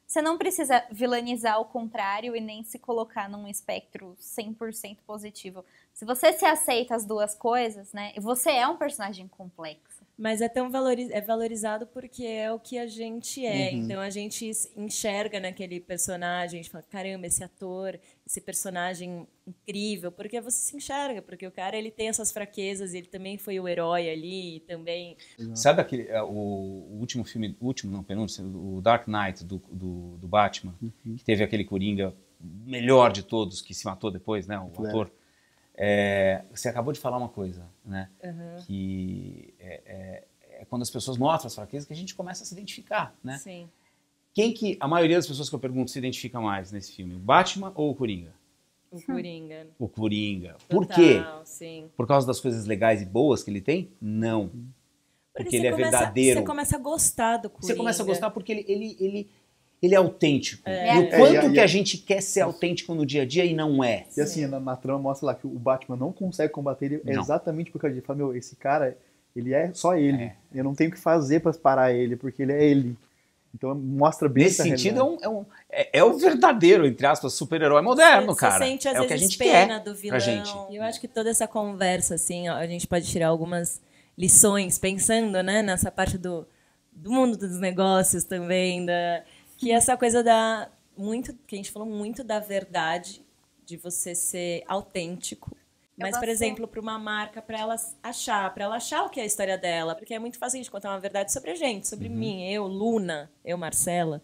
você não precisa vilanizar o contrário e nem se colocar num espectro 100% positivo. Se você se aceita as duas coisas, né? Você é um personagem complexo. Mas é tão valorizado porque é o que a gente é. Uhum. Então a gente enxerga naquele personagem, a gente fala, caramba, esse ator, esse personagem incrível, porque você se enxerga, porque o cara ele tem essas fraquezas, ele também foi o herói ali, também. Sabe aquele, o último filme, penúltimo, o Dark Knight do Batman, que teve aquele Coringa melhor de todos, que se matou depois, né, o ator. Você acabou de falar uma coisa, né? Que é quando as pessoas mostram as fraquezas que a gente começa a se identificar, né? Sim. Quem que a maioria das pessoas que eu pergunto se identifica mais nesse filme? O Batman ou o Coringa? O Coringa. O Coringa. Por Total, quê? Sim. Por causa das coisas legais e boas que ele tem? Não. Porque ele é começa, verdadeiro. Você começa a gostar do Coringa. Você começa a gostar porque ele é autêntico. É. E o quanto E que a gente quer ser autêntico no dia a dia e não é. E assim, na trama mostra lá que o Batman não consegue combater ele Não. exatamente por causa disso. Fala, meu, esse cara, ele é só ele. Eu não tenho o que fazer pra parar ele, porque ele é ele. Então mostra bem Nesse essa sentido, realidade. é o verdadeiro, entre aspas, super-herói moderno, cara. Você sente, às é o que a vezes, gente pena quer do vilão. pra gente. E eu acho que toda essa conversa, assim, ó, a gente pode tirar algumas lições, pensando, né, nessa parte do mundo dos negócios também, que essa coisa que a gente falou muito da verdade, de você ser autêntico. Mas, por exemplo, para uma marca, para ela achar o que é a história dela, porque é muito fácil a gente contar uma verdade sobre a gente, sobre mim, eu, Luna, eu, Marcela.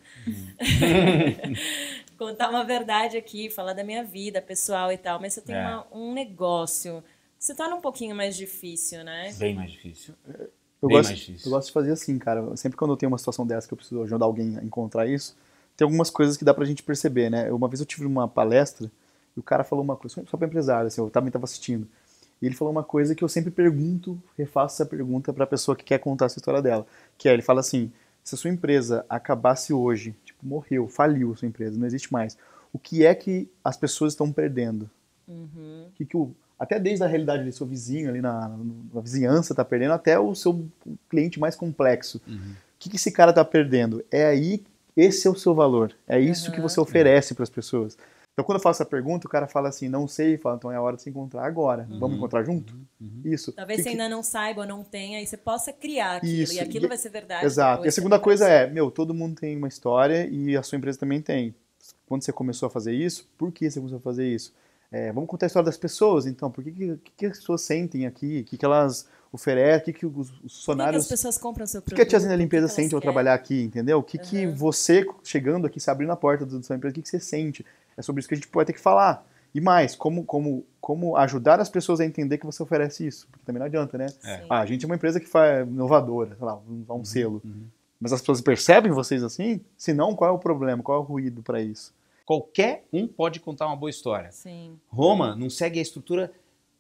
Contar uma verdade aqui, falar da minha vida pessoal e tal, mas você tem um negócio que se torna um pouquinho mais difícil, né? Bem mais difícil. Eu mais difícil. gosto de fazer assim, cara. Sempre quando eu tenho uma situação dessa que eu preciso ajudar alguém a encontrar isso, tem algumas coisas que dá pra gente perceber, né? Uma vez eu tive uma palestra e o cara falou uma coisa, só pra empresário, assim, eu também tava assistindo. E ele falou uma coisa que eu sempre pergunto, refaço essa pergunta pra pessoa que quer contar essa história dela. Que é, ele fala assim, se a sua empresa acabasse hoje, tipo, morreu, faliu a sua empresa, não existe mais, o que é que as pessoas estão perdendo? Até desde a realidade do seu vizinho ali na vizinhança tá perdendo, até o seu cliente mais complexo. O que esse cara tá perdendo? Esse é o seu valor. É isso que você oferece para as pessoas. Então, quando eu faço essa pergunta, o cara fala assim, não sei, fala, então é a hora de se encontrar agora. Vamos encontrar junto? Isso. Talvez você ainda não saiba ou não tenha, e você possa criar aquilo, Isso. e aquilo vai ser verdade. Exato. depois, E a segunda você coisa vai todo mundo tem uma história e a sua empresa também tem. Quando você começou a fazer isso, por que você começou a fazer isso? Vamos contar a história das pessoas, então. Por que as pessoas sentem aqui? O que elas oferecem? O que os funcionários... Por que as pessoas compram seu O produto? que a tiazinha da limpeza que elas sente ao querem? trabalhar aqui, entendeu? O que você, chegando aqui, se abrindo a porta da sua empresa, o que você sente? É sobre isso que a gente vai ter que falar. E mais, como ajudar as pessoas a entender que você oferece isso. Porque também não adianta, né? A gente é uma empresa que faz inovadora, sei lá, um selo. Mas as pessoas percebem vocês assim? Se não, qual é o problema? Qual é o ruído para isso? Qualquer um pode contar uma boa história. Sim. Roma não segue a estrutura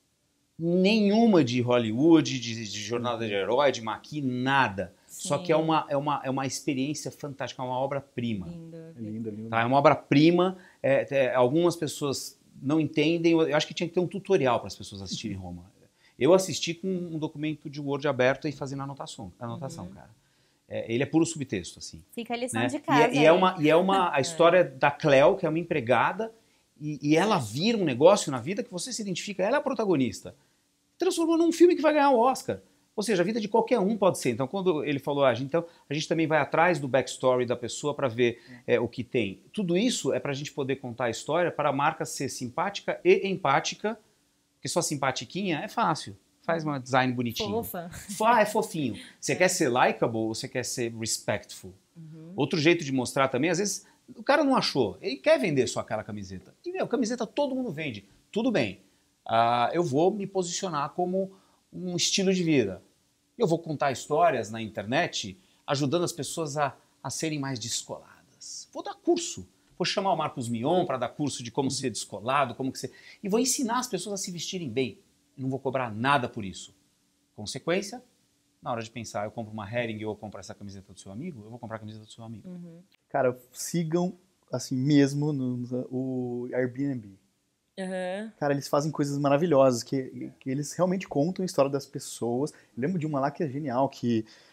nenhuma de Hollywood, de jornada de herói, de maquis, nada. Sim. Só que é uma experiência fantástica, é uma obra-prima. Lindo. Tá? É uma obra-prima. Algumas pessoas não entendem. Eu acho que tinha que ter um tutorial para as pessoas assistirem Roma. Eu assisti com um documento de Word aberto e fazendo anotação, cara. Ele é puro subtexto, assim. Fica a lição né? de casa. A história da Cleo, que é uma empregada, e ela vira um negócio na vida que você se identifica, ela é a protagonista. Transformou num filme que vai ganhar o Oscar. Ou seja, a vida de qualquer um pode ser. Então, quando ele falou, a gente também vai atrás do backstory da pessoa para ver o que tem. Tudo isso é para a gente poder contar a história para a marca ser simpática e empática, porque só simpatiquinha é fácil. Faz um design bonitinho. Fofa. É fofinho. Você quer ser likable ou você quer ser respectful? Outro jeito de mostrar também, às vezes, o cara não achou. Ele quer vender só aquela camiseta. E, camiseta todo mundo vende. Tudo bem. Eu vou me posicionar como um estilo de vida. Eu vou contar histórias na internet ajudando as pessoas a serem mais descoladas. Vou dar curso. Vou chamar o Marcos Mion para dar curso de como ser descolado, e vou ensinar as pessoas a se vestirem bem. Não vou cobrar nada por isso. Consequência, na hora de pensar, eu compro uma Hering ou eu compro essa camiseta do seu amigo, eu vou comprar a camiseta do seu amigo. Cara, sigam, assim, mesmo o Airbnb. Cara, eles fazem coisas maravilhosas, que eles realmente contam a história das pessoas. Eu lembro de uma lá que é genial, que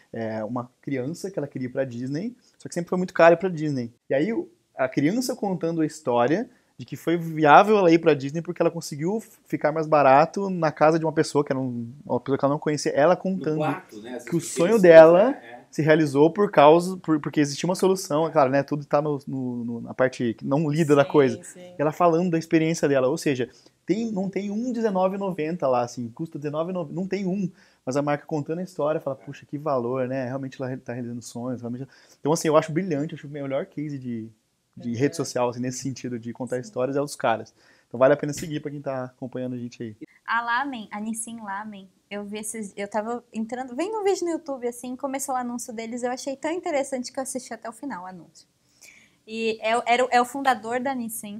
uma criança que ela queria ir pra Disney, só que sempre foi muito caro ir pra Disney. E aí a criança contando a história de que foi viável ela ir pra Disney porque ela conseguiu ficar mais barato na casa de uma pessoa que era uma pessoa que ela não conhecia, ela contando quarto, né? que o sonho dela se realizou porque existia uma solução, claro, né? Tudo tá na parte que não lida da coisa. Sim. Ela falando da experiência dela, ou seja, não tem um R$19,90 lá, assim, custa R$19,90, não tem um, mas a marca contando a história, fala, puxa, que valor, né? Realmente ela tá realizando sonhos, realmente. Então, assim, eu acho brilhante, acho o melhor case de rede social, assim, nesse sentido de contar histórias é os caras. Então vale a pena seguir pra quem tá acompanhando a gente aí. A Lamen, a Nissin Lamen, eu tava vendo um vídeo no YouTube, assim, começou o anúncio deles, eu achei tão interessante que eu assisti até o final o anúncio. E é o fundador da Nissin.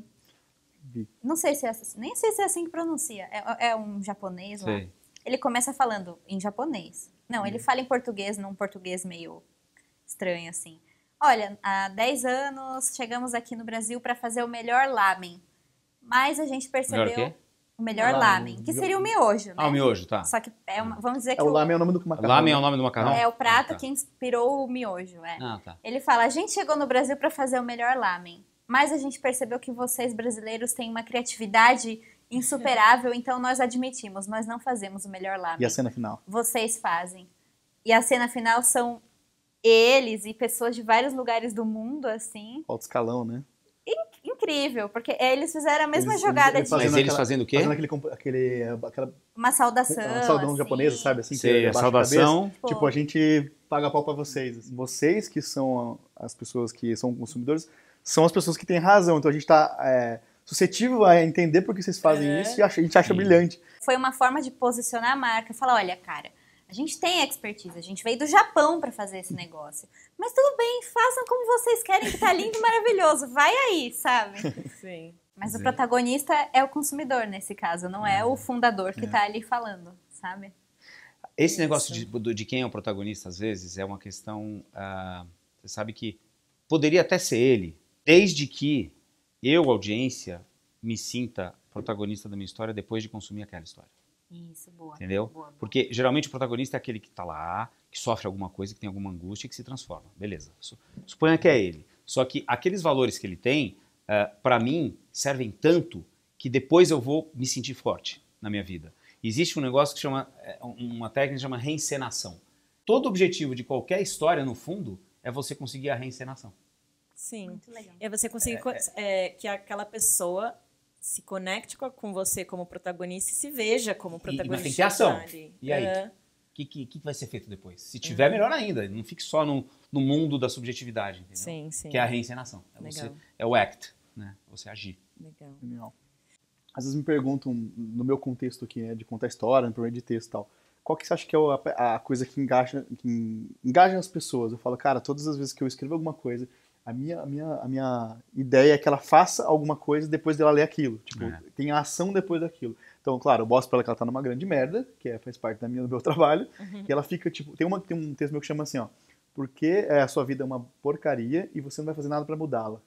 Não sei se é assim, nem sei se é assim que pronuncia. É um japonês lá. Sei. Ele começa falando em japonês. Não, ele fala em português, num português meio estranho, assim. Olha, há 10 anos chegamos aqui no Brasil para fazer o melhor lamen. Mas a gente percebeu... Melhor o quê? O melhor lamen, que seria o miojo, né? Ah, o miojo, tá. Só que vamos dizer que O lamen é o nome do macarrão. Lamen é o nome do macarrão? é o prato tá. que inspirou o miojo, Ah, tá. Ele fala, a gente chegou no Brasil para fazer o melhor lamen, mas a gente percebeu que vocês brasileiros têm uma criatividade insuperável, então nós admitimos, nós não fazemos o melhor lamen. E a cena final? Vocês fazem. E a cena final são eles e pessoas de vários lugares do mundo, assim. Alto escalão, né? Incrível, porque eles fizeram a mesma Eles jogada fazendo Mas eles fazendo o quê? Fazendo aquela uma saudação. saudão assim. japonesa, sabe? Assim, Sei, que a abaixa saudação. cabeça. Tipo, a gente paga pau pra vocês. Vocês, que são as pessoas que são consumidores, são as pessoas que têm razão. Então a gente tá suscetível a entender por que vocês fazem isso e a gente acha brilhante. Foi uma forma de posicionar a marca. Falar, olha, cara, a gente tem expertise, a gente veio do Japão para fazer esse negócio. Mas tudo bem, façam como vocês querem, que tá lindo e maravilhoso. Vai aí, sabe? Sim. Mas o protagonista é o consumidor nesse caso, não é o fundador que tá ali falando, sabe? Esse negócio de quem é o protagonista, às vezes, é uma questão... você sabe que poderia até ser ele, desde que eu, audiência, me sinta protagonista da minha história depois de consumir aquela história. Isso, boa. Entendeu? Boa. Porque geralmente o protagonista é aquele que está lá, que sofre alguma coisa, que tem alguma angústia e que se transforma. Beleza. Suponha que é ele. Só que aqueles valores que ele tem, para mim, servem tanto que depois eu vou me sentir forte na minha vida. Existe um negócio que chama, uma técnica que chama reencenação. Todo objetivo de qualquer história, no fundo, é você conseguir a reencenação. Sim. Muito legal. E aí você conseguir que aquela pessoa se conecte com você como protagonista e se veja como protagonista. Mas tem que ter ação. Ali. E aí? O que vai ser feito depois? Se tiver, melhor ainda. Não fique só no mundo da subjetividade, entendeu? Sim, sim. Que é a reencenação. É o act, né? Você agir. Legal. Genial. Às vezes me perguntam, no meu contexto aqui, né, de contar história, no programa de texto e tal, qual que você acha que é a coisa que engaja as pessoas? Eu falo, cara, todas as vezes que eu escrevo alguma coisa, a minha ideia é que ela faça alguma coisa depois dela ler aquilo. Tipo, tem a ação depois daquilo. Então, claro, eu mostro pra ela que ela tá numa grande merda, que faz parte do meu trabalho, e ela fica, tipo, tem um texto meu que chama assim, ó, porque a sua vida é uma porcaria e você não vai fazer nada pra mudá-la.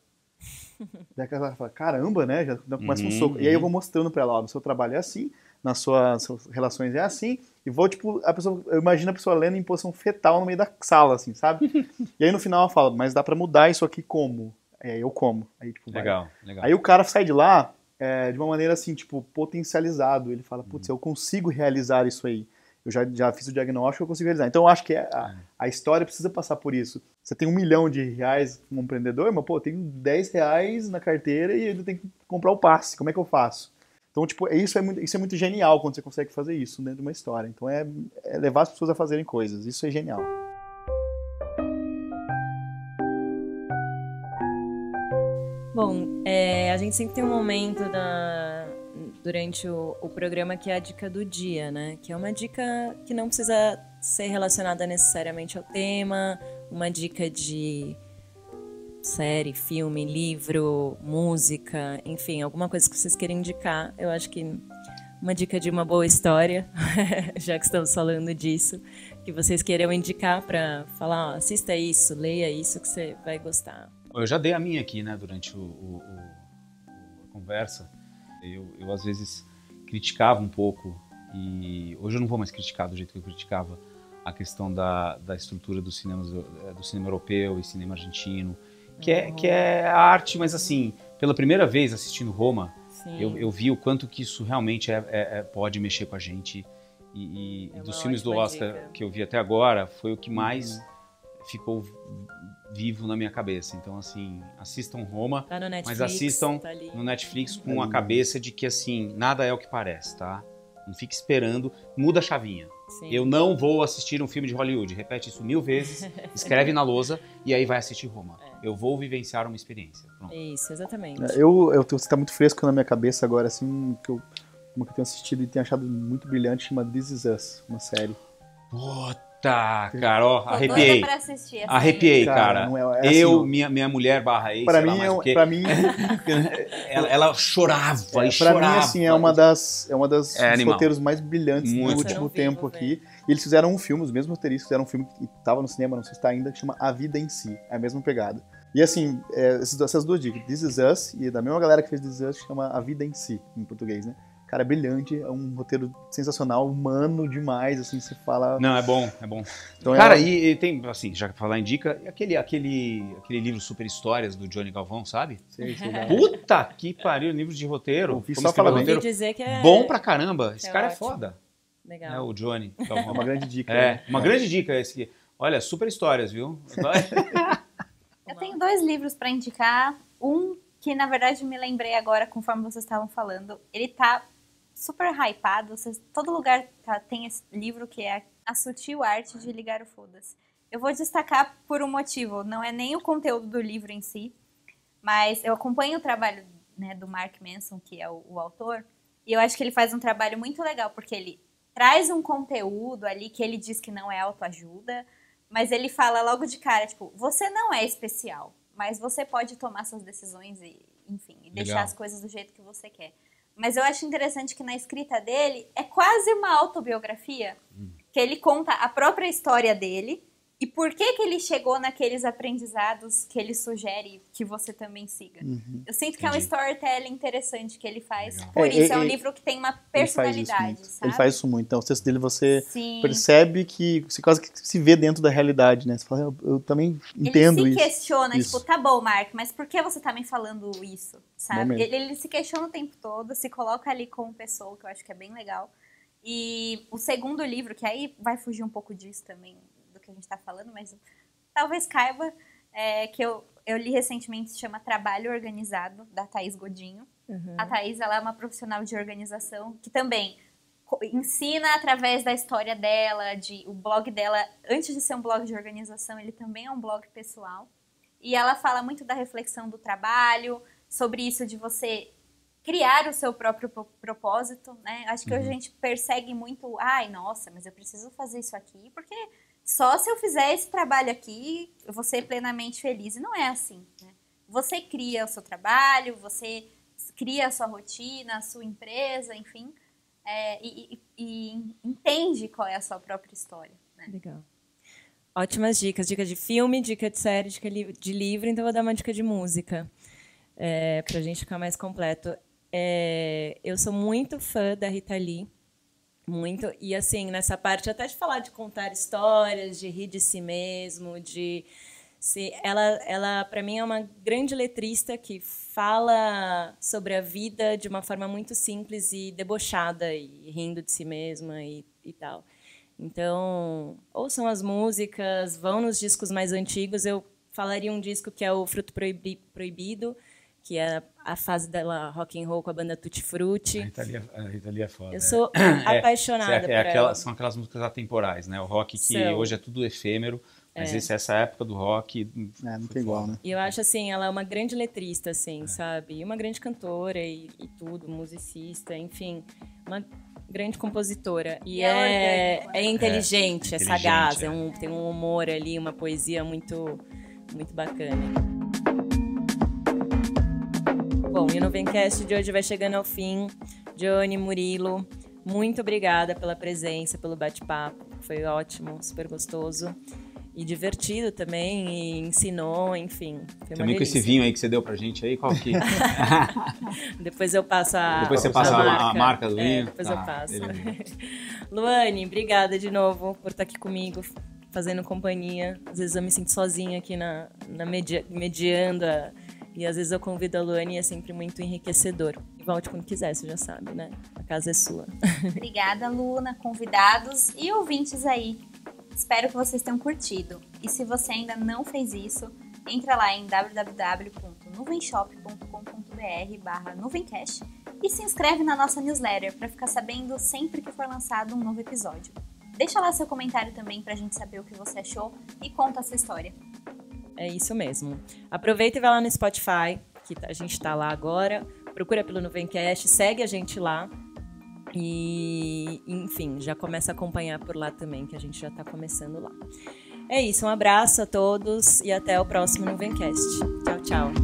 Daí ela fala, caramba, né? Já começa um soco. E aí eu vou mostrando pra ela, ó, no seu trabalho é assim, nas suas relações é assim, e vou, tipo, eu imagino a pessoa lendo em posição fetal no meio da sala, assim, sabe? E aí no final ela fala, mas dá pra mudar isso aqui como? Eu como. Aí, tipo, legal. Aí o cara sai de lá de uma maneira, assim, tipo, potencializado. Ele fala, putz, eu consigo realizar isso aí. Eu já fiz o diagnóstico, eu consigo realizar. Então eu acho que a história precisa passar por isso. Você tem R$1 milhão como empreendedor, mas, pô, eu tenho R$10 na carteira e ele tem que comprar o passe. Como é que eu faço? Então, tipo, isso é muito genial quando você consegue fazer isso dentro de uma história. Então, é levar as pessoas a fazerem coisas. Isso é genial. Bom, a gente sempre tem um momento durante o programa que é a dica do dia, né? Que é uma dica que não precisa ser relacionada necessariamente ao tema, uma dica de série, filme, livro, música, enfim, alguma coisa que vocês querem indicar. Eu acho que uma dica de uma boa história, já que estamos falando disso, que vocês queiram indicar para falar, ó, assista isso, leia isso que você vai gostar. Eu já dei a minha aqui, né, durante a conversa. Eu às vezes criticava um pouco, e hoje eu não vou mais criticar do jeito que eu criticava a questão da estrutura do cinema europeu e cinema argentino, que é a arte, mas assim, pela primeira vez assistindo Roma, eu vi o quanto que isso realmente pode mexer com a gente. E dos filmes do Oscar que eu vi até agora, foi o que mais ficou vivo na minha cabeça. Então, assim, assistam Roma, tá no Netflix, mas assistam tá ali no Netflix com a cabeça de que, assim, nada é o que parece, tá? Não fique esperando, muda a chavinha. Sim. Eu não vou assistir um filme de Hollywood, repete isso 1000 vezes, escreve na lousa e aí vai assistir Roma. Eu vou vivenciar uma experiência. Pronto. Isso, exatamente. Você tá muito fresco na minha cabeça agora, assim, uma que eu tenho assistido e tenho achado muito brilhante, chama This Is Us, uma série. Puta, cara, ó, Tô arrepiei. doida pra assistir essa Arrepiei, aí. cara. Não é assim, Eu, ó. minha mulher barra ex, Pra sei lá mim, mais o quê. pra mim, ela chorava e pra chorava. mim, assim, é uma das dos animal. roteiros mais brilhantes Muito. do último Nossa, eu não vi, tempo vou aqui. E eles fizeram um filme, os mesmos roteiristas fizeram um filme que tava no cinema, não sei se tá ainda, que chama A Vida em Si. É a mesma pegada. E assim, essas duas dicas, This Is Us, e da mesma galera que fez This Is Us, chama A Vida em Si, em português, né? Cara, brilhante, é um roteiro sensacional, humano demais, assim, você fala... Não, é bom, é bom. Então, Cara, e tem, assim, já que falar em dica, aquele livro Super Histórias do Johnny Galvão, sabe? Sei, Puta que pariu, livro de roteiro. Eu vi Como só falar escrever bem. Ouvi dizer que é Bom pra caramba. Esse é cara é ótimo. foda. legal. É o Johnny É Galvão. uma grande dica. É, uma grande dica esse aqui. Olha, Super Histórias, viu? Eu tenho 2 livros pra indicar. Um que, na verdade, me lembrei agora, conforme vocês estavam falando. Ele tá super hypado. Todo lugar tem esse livro que é A Sutil Arte de Ligar o Foda-se. Eu vou destacar por um motivo. Não é nem o conteúdo do livro em si, mas eu acompanho o trabalho, né, do Mark Manson, que é o autor, e eu acho que ele faz um trabalho muito legal, porque ele traz um conteúdo ali que ele diz que não é autoajuda, mas ele fala logo de cara, tipo, você não é especial, mas você pode tomar suas decisões e, enfim, e deixar as coisas do jeito que você quer. Mas eu acho interessante que na escrita dele é quase uma autobiografia, que ele conta a própria história dele e por que ele chegou naqueles aprendizados que ele sugere que você também siga. Eu sinto que é um storytelling interessante que se faz. Por isso, é um livro que tem uma personalidade, sabe? Ele faz isso muito. Então, o texto dele, você Sim. percebe que você quase que se vê dentro da realidade, né? Você fala, eu também entendo isso. Ele se questiona, isso. tipo, tá bom, Mark, mas por que você tá me falando isso, sabe? Ele... Ele se questiona o tempo todo, se coloca ali como pessoa, que eu acho que é bem legal. E o segundo livro, que aí vai fugir um pouco disso também, do que a gente tá falando, mas talvez caiba, que eu li recentemente, se chama Trabalho Organizado, da Thaís Godinho. A Thaís, ela é uma profissional de organização que também ensina através da história dela, o blog dela, antes de ser um blog de organização, ele também é um blog pessoal. E ela fala muito da reflexão do trabalho, sobre isso de você criar o seu próprio propósito, né? Acho que hoje a gente persegue muito, ai, nossa, mas eu preciso fazer isso aqui, porque só se eu fizer esse trabalho aqui, eu vou ser plenamente feliz. E não é assim, né? Você cria o seu trabalho, você cria a sua rotina, a sua empresa, enfim, e entende qual é a sua própria história, né? Legal. Ótimas dicas. Dica de filme, dica de série, dica de livro. Então, eu vou dar uma dica de música, para a gente ficar mais completo. Eu sou muito fã da Rita Lee. Muito. E, assim, nessa parte, até de falar de contar histórias, de rir de si mesmo, ela para mim, é uma grande letrista que fala sobre a vida de uma forma muito simples e debochada, e rindo de si mesma e tal. Então, ouçam as músicas, vão nos discos mais antigos. Eu falaria um disco que é o Fruto Proibido, que é a fase dela rock and roll com a banda Tutti Frutti. A Rita Lee é foda. Eu sou apaixonada por ela. São aquelas músicas atemporais, né? O rock que hoje é tudo efêmero, mas essa época do rock... não tem igual, né? E eu acho, assim, ela é uma grande letrista, assim, sabe? E uma grande cantora e tudo, musicista, enfim, uma grande compositora. E é inteligente, é sagaz, tem um humor ali, uma poesia muito, muito bacana. Bom, e o Novencast de hoje vai chegando ao fim. Johnny, Murilo, muito obrigada pela presença, pelo bate-papo. Foi ótimo, super gostoso. e divertido também, e ensinou, enfim. Também com esse vinho aí que você deu pra gente aí, qual que? Depois eu passo Depois você passa a marca do vinho? Depois eu passo. Luane, obrigada de novo por estar aqui comigo, fazendo companhia. Às vezes eu me sinto sozinha aqui mediando, e às vezes eu convido a Luane e é sempre muito enriquecedor. E volte quando quiser, você já sabe, né? A casa é sua. Obrigada, Luna, convidados e ouvintes aí. Espero que vocês tenham curtido. E se você ainda não fez isso, entra lá em www.nuvenshop.com.br/nuvencast e se inscreve na nossa newsletter para ficar sabendo sempre que for lançado um novo episódio. Deixa lá seu comentário também pra gente saber o que você achou e conta a sua história. É isso mesmo. Aproveita e vai lá no Spotify, que a gente tá lá agora. Procura pelo Nuvencast, segue a gente lá. E, enfim, já começa a acompanhar por lá também, que a gente já tá começando lá. É isso, um abraço a todos e até o próximo Nuvencast. Tchau, tchau.